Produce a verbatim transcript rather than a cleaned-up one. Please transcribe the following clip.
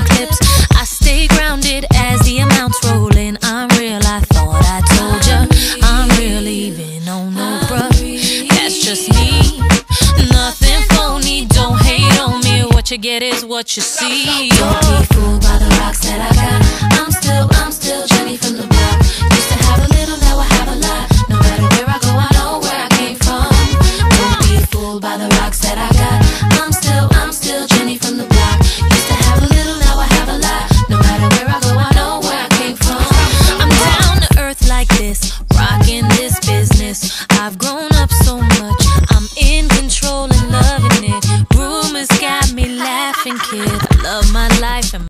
clips. I stay grounded as the amounts roll in. I'm real, I thought I told ya. I'm real, even on no bruh. That's just me, nothing phony. Don't hate on me, what you get is what you see.